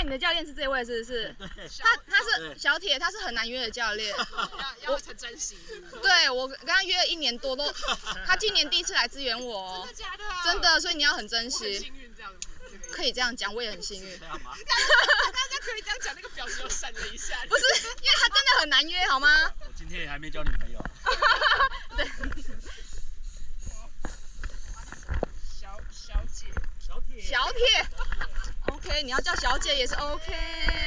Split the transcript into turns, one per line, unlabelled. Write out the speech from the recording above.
你的教练是这位，是不是？他是小铁，他是很难约的教练。
要很珍惜。
对，我跟他约了1年多都，他今年第1次来支援我哦。
真的假的？
真的，所以你要很珍惜。
幸运这样子。
可以这样讲，我也很幸运。
大家可以这样讲，那个表情又闪了一下。
不是，因为他真的很难约，好吗？
我今天也还没交女朋友。
对。
小铁。
小铁 ，OK， 你要叫小姐也是 OK。